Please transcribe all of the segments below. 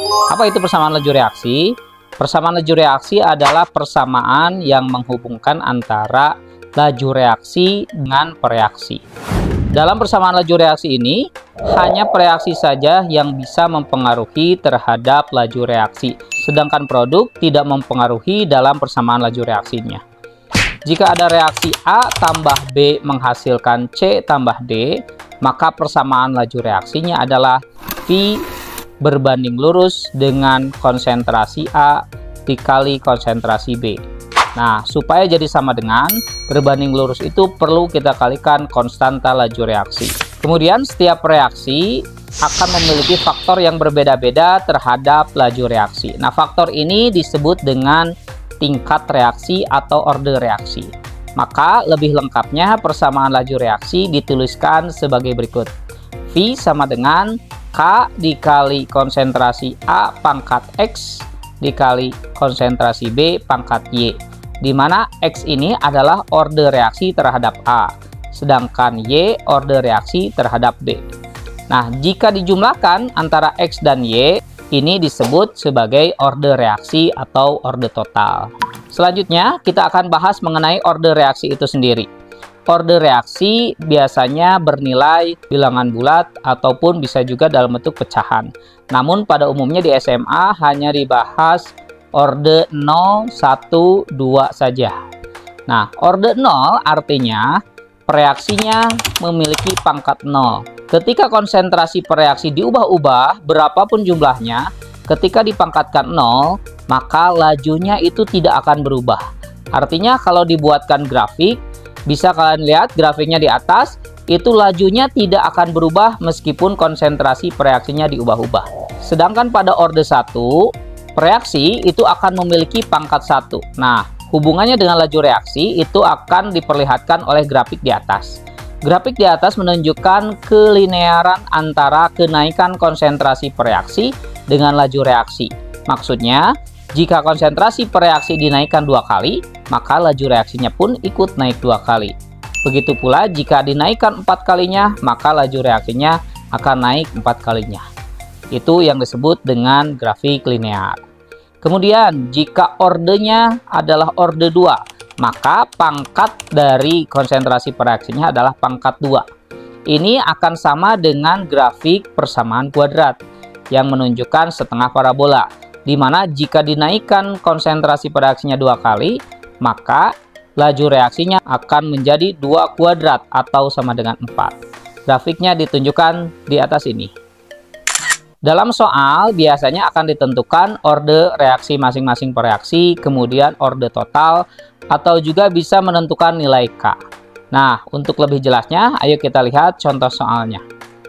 Apa itu persamaan laju reaksi? Persamaan laju reaksi adalah persamaan yang menghubungkan antara laju reaksi dengan pereaksi. Dalam persamaan laju reaksi ini, hanya pereaksi saja yang bisa mempengaruhi terhadap laju reaksi, sedangkan produk tidak mempengaruhi dalam persamaan laju reaksinya. Jika ada reaksi A tambah B menghasilkan C tambah D, maka persamaan laju reaksinya adalah V berbanding lurus dengan konsentrasi A dikali konsentrasi B. Nah, supaya jadi sama dengan berbanding lurus itu perlu kita kalikan konstanta laju reaksi. Kemudian setiap reaksi akan memiliki faktor yang berbeda-beda terhadap laju reaksi. Nah, faktor ini disebut dengan tingkat reaksi atau order reaksi. Maka lebih lengkapnya persamaan laju reaksi dituliskan sebagai berikut. V sama dengan K dikali konsentrasi A pangkat X dikali konsentrasi B pangkat Y, di mana X ini adalah order reaksi terhadap A, sedangkan Y order reaksi terhadap B. Nah, jika dijumlahkan antara X dan Y, ini disebut sebagai order reaksi atau order total. Selanjutnya, kita akan bahas mengenai order reaksi itu sendiri. Order reaksi biasanya bernilai bilangan bulat ataupun bisa juga dalam bentuk pecahan. Namun pada umumnya di SMA hanya dibahas order 0, 1, 2 saja. Nah, order 0 artinya pereaksinya memiliki pangkat 0. Ketika konsentrasi pereaksi diubah-ubah berapapun jumlahnya, ketika dipangkatkan 0, maka lajunya itu tidak akan berubah. Artinya kalau dibuatkan grafik, bisa kalian lihat grafiknya di atas, itu lajunya tidak akan berubah meskipun konsentrasi pereaksinya diubah-ubah. Sedangkan pada order 1, pereaksi itu akan memiliki pangkat 1. Nah, hubungannya dengan laju reaksi itu akan diperlihatkan oleh grafik di atas. Grafik di atas menunjukkan kelinearan antara kenaikan konsentrasi pereaksi dengan laju reaksi. Maksudnya, jika konsentrasi pereaksi dinaikkan 2 kali, maka laju reaksinya pun ikut naik 2 kali. Begitu pula jika dinaikkan 4 kalinya, maka laju reaksinya akan naik 4 kalinya. Itu yang disebut dengan grafik linear. Kemudian, jika ordernya adalah order 2, maka pangkat dari konsentrasi pereaksinya adalah pangkat 2. Ini akan sama dengan grafik persamaan kuadrat yang menunjukkan setengah parabola, di mana jika dinaikkan konsentrasi pereaksinya 2 kali, maka laju reaksinya akan menjadi 2 kuadrat atau sama dengan 4. Grafiknya ditunjukkan di atas ini. Dalam soal biasanya akan ditentukan order reaksi masing-masing pereaksi, kemudian order total, atau juga bisa menentukan nilai K. Nah, untuk lebih jelasnya, ayo kita lihat contoh soalnya.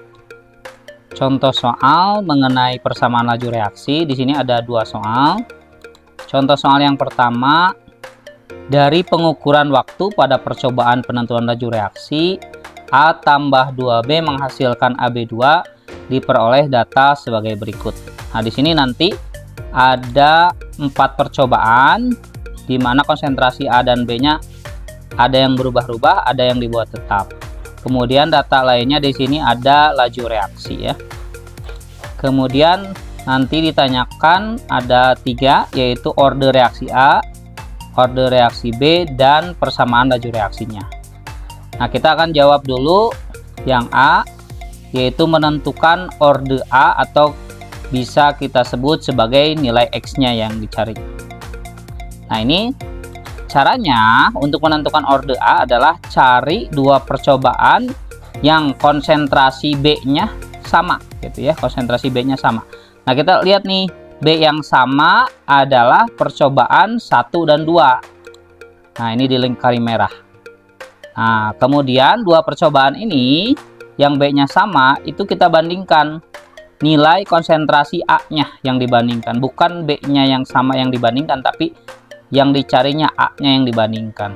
Contoh soal mengenai persamaan laju reaksi. Di sini ada 2 soal. Contoh soal yang pertama, dari pengukuran waktu pada percobaan penentuan laju reaksi, A tambah 2B menghasilkan AB2, diperoleh data sebagai berikut. Nah, di sini nanti ada 4 percobaan, di mana konsentrasi A dan B-nya ada yang berubah-ubah, ada yang dibuat tetap. Kemudian data lainnya di sini ada laju reaksi ya. Kemudian nanti ditanyakan ada 3, yaitu order reaksi A, order reaksi B, dan persamaan laju reaksinya. Nah, kita akan jawab dulu yang A, yaitu menentukan order A atau bisa kita sebut sebagai nilai X-nya yang dicari. Nah, ini caranya untuk menentukan order A adalah cari 2 percobaan yang konsentrasi B-nya sama gitu ya, konsentrasi B-nya sama. Nah, kita lihat nih, B yang sama adalah percobaan 1 dan 2. Nah, ini di lingkari merah. Nah, kemudian 2 percobaan ini yang B-nya sama itu kita bandingkan nilai konsentrasi A-nya yang dibandingkan, bukan B-nya yang sama yang dibandingkan, tapi yang dicarinya A-nya yang dibandingkan.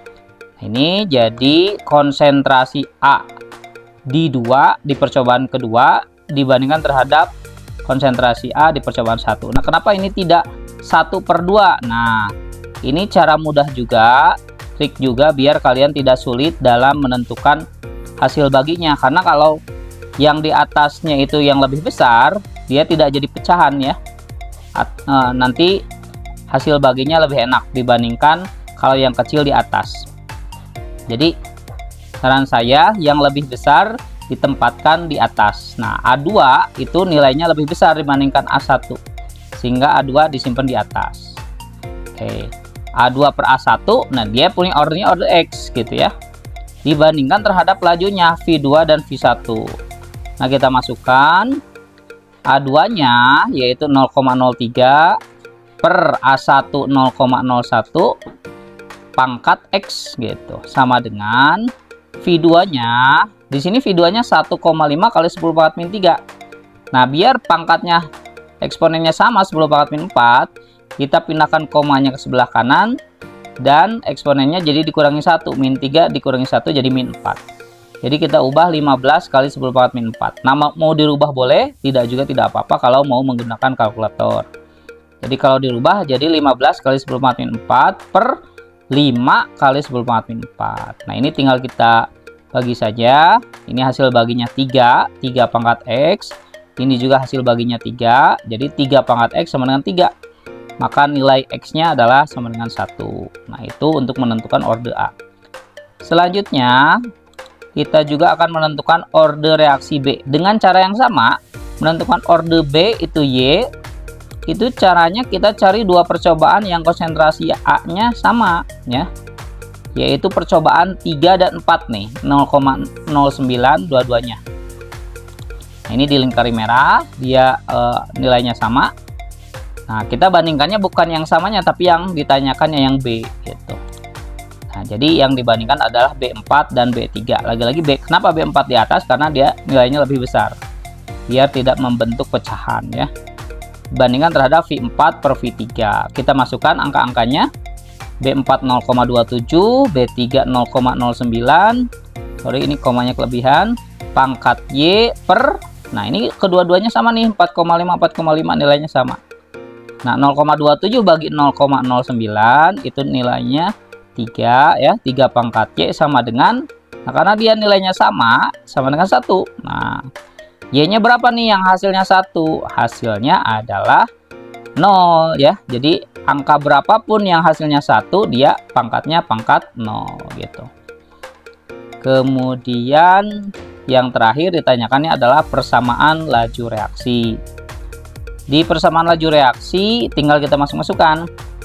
Ini jadi konsentrasi A di 2 di percobaan kedua dibandingkan terhadap konsentrasi A di percobaan 1. Nah, kenapa ini tidak 1/2? Nah, ini cara mudah juga, trik juga biar kalian tidak sulit dalam menentukan hasil baginya. Karena kalau yang di atasnya itu yang lebih besar, dia tidak jadi pecahan ya. Nanti hasil baginya lebih enak dibandingkan kalau yang kecil di atas. Jadi saran saya yang lebih besar ditempatkan di atas. Nah, A2 itu nilainya lebih besar dibandingkan A1, sehingga A2 disimpan di atas. Oke, A2 per A1, nah dia punya ordernya order X gitu ya, dibandingkan terhadap lajunya V2 dan V1. Nah, kita masukkan A2 nya yaitu 0,03 per A1 0,01 pangkat X gitu, sama dengan V2 nya. Di sini V2 nya 1,5 kali 10 pangkat min 3. Nah, biar pangkatnya eksponennya sama 10 pangkat min 4, kita pindahkan komanya ke sebelah kanan dan eksponennya jadi dikurangi 1, min 3 dikurangi 1 jadi min 4. Jadi kita ubah 15 kali 10 pangkat min 4. Nah, mau dirubah boleh, tidak juga tidak apa-apa kalau mau menggunakan kalkulator. Jadi kalau dirubah jadi 15 kali 10 pangkat min 4 per 5 kali 10 pangkat min 4. Nah, ini tinggal kita bagi saja. Ini hasil baginya 3 pangkat X. Ini juga hasil baginya 3. Jadi 3 pangkat X sama dengan 3. Maka nilai X-nya adalah sama dengan 1. Nah, itu untuk menentukan order A. Selanjutnya, kita juga akan menentukan order reaksi B. Dengan cara yang sama, menentukan order B itu Y. Itu caranya kita cari dua percobaan yang konsentrasi A-nya sama ya. Yaitu percobaan 3 dan 4 nih, 0,09 dua-duanya. Nah, ini dilingkari merah, dia nilainya sama. Nah, kita bandingkannya bukan yang samanya tapi yang ditanyakannya yang B gitu. Nah, jadi yang dibandingkan adalah B4 dan B3. Lagi-lagi B, kenapa B4 di atas? Karena dia nilainya lebih besar. Biar tidak membentuk pecahan ya. Bandingkan terhadap V4 per V3. Kita masukkan angka-angkanya. B4 0,27, B3 0,09. Sorry, ini komanya kelebihan. Pangkat Y per, nah ini kedua-duanya sama nih, 4,5 nilainya sama. Nah, 0,27 bagi 0,09 itu nilainya 3 ya, 3 pangkat Y sama dengan, nah karena dia nilainya sama dengan 1. Nah, Y-nya berapa nih yang hasilnya 1? Hasilnya adalah 0 ya. Jadi angka berapapun yang hasilnya 1, dia pangkatnya pangkat 0 gitu. Kemudian yang terakhir ditanyakannya adalah persamaan laju reaksi. Di persamaan laju reaksi tinggal kita masukkan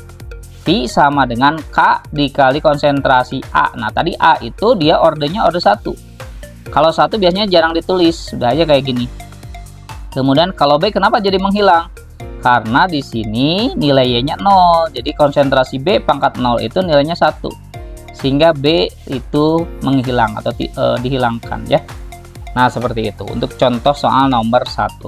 V sama dengan K dikali konsentrasi A. Nah, tadi A itu dia ordernya order 1. Kalau 1 biasanya jarang ditulis, sudah aja kayak gini. Kemudian kalau B kenapa jadi menghilang? Karena di sini nilai Y-nya 0. Jadi konsentrasi B pangkat 0 itu nilainya 1. Sehingga B itu menghilang atau dihilangkan ya. Nah, seperti itu untuk contoh soal nomor 1.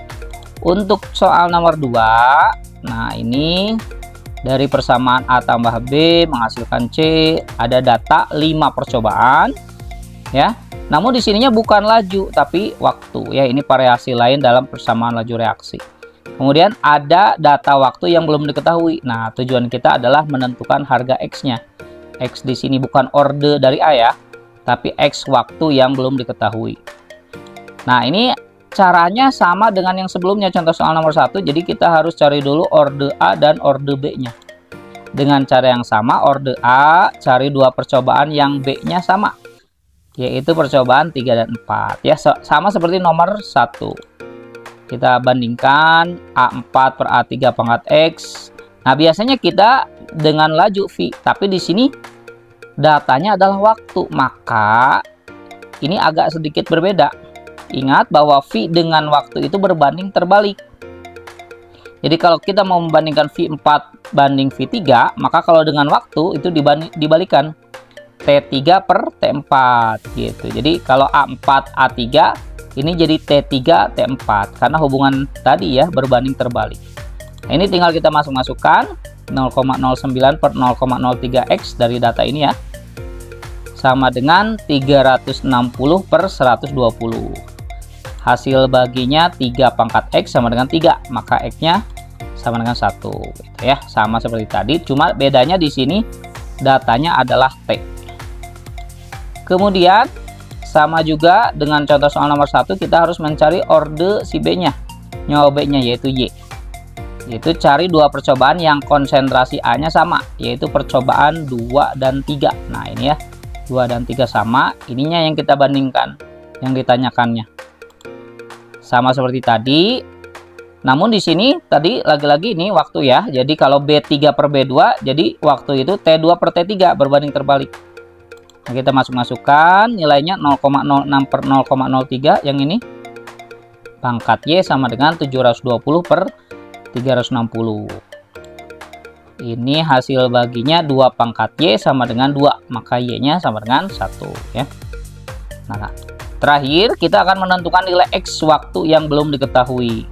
Untuk soal nomor 2, nah ini dari persamaan A tambah B menghasilkan C, ada data 5 percobaan ya. Namun di sininya bukan laju tapi waktu ya, ini variasi lain dalam persamaan laju reaksi. Kemudian ada data waktu yang belum diketahui. Nah, tujuan kita adalah menentukan harga X-nya. X di sini bukan order dari A ya, tapi X waktu yang belum diketahui. Nah, ini caranya sama dengan yang sebelumnya, contoh soal nomor 1. Jadi kita harus cari dulu order A dan order B-nya. Dengan cara yang sama, order A cari 2 percobaan yang B-nya sama, yaitu percobaan 3 dan 4 ya, sama seperti nomor 1. Kita bandingkan A4 per A3 pangkat X. Nah, biasanya kita dengan laju V, tapi di sini datanya adalah waktu, maka ini agak sedikit berbeda. Ingat bahwa V dengan waktu itu berbanding terbalik. Jadi kalau kita mau membandingkan V4 banding V3, maka kalau dengan waktu itu dibalikan. T3 per T4 gitu. Jadi kalau A4 A3 ini jadi T3 T4 karena hubungan tadi ya berbanding terbalik. Nah, ini tinggal kita masukkan 0,09 per 0,03 X dari data ini ya. Sama dengan 360 per 120. Hasil baginya 3 pangkat X sama dengan 3, maka X-nya sama dengan 1 gitu ya. Sama seperti tadi, cuma bedanya di sini datanya adalah T. Kemudian sama juga dengan contoh soal nomor 1, kita harus mencari order si B-nya. nyobeknya yaitu Y. Yaitu cari dua percobaan yang konsentrasi A-nya sama, yaitu percobaan 2 dan 3. Nah, ini ya, 2 dan 3 sama, ininya yang kita bandingkan, yang ditanyakannya. Sama seperti tadi. Namun di sini tadi lagi-lagi ini waktu ya. Jadi kalau B3 per B2, jadi waktu itu T2 per T3 berbanding terbalik. Nah, kita masukkan nilainya 0,06 per 0,03 yang ini. Pangkat Y sama dengan 720 per 360. Ini hasil baginya 2 pangkat Y sama dengan 2, maka Y-nya sama dengan 1 ya. Nah, terakhir kita akan menentukan nilai X waktu yang belum diketahui.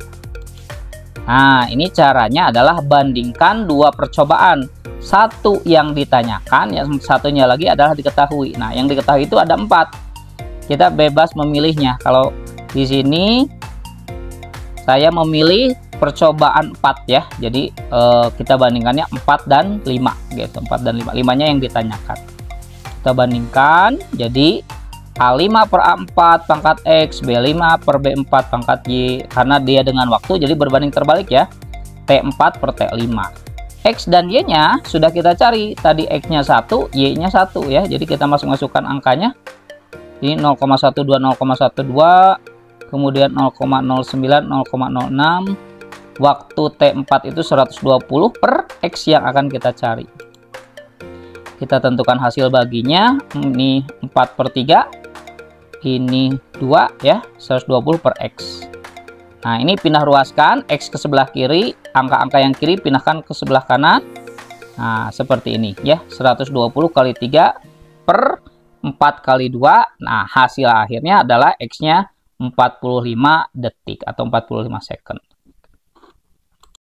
Nah, ini caranya adalah bandingkan dua percobaan. Satu yang ditanyakan, yang satunya lagi adalah diketahui. Nah, yang diketahui itu ada 4. Kita bebas memilihnya. Kalau di sini saya memilih percobaan 4 ya. Jadi kita bandingkannya 4 dan 5 gitu. 4 dan 5. 5-nya yang ditanyakan. Kita bandingkan. Jadi A5 per A4 pangkat X, B5 per B4 pangkat Y. Karena dia dengan waktu jadi berbanding terbalik ya. T4 per T5. X dan Y-nya sudah kita cari. Tadi X-nya 1, Y-nya 1 ya. Jadi kita masukkan angkanya. Ini 0,12, 0,12. Kemudian 0,09, 0,06. Waktu T4 itu 120 per X yang akan kita cari. Kita tentukan hasil baginya. Ini 4 per 3. Ini 2 ya, 120 per X. Nah, ini pindah ruaskan X ke sebelah kiri, angka-angka yang kiri pindahkan ke sebelah kanan. Nah, seperti ini ya, 120 kali 3 per 4 kali 2. Nah, hasil akhirnya adalah X-nya 45 detik atau 45 second.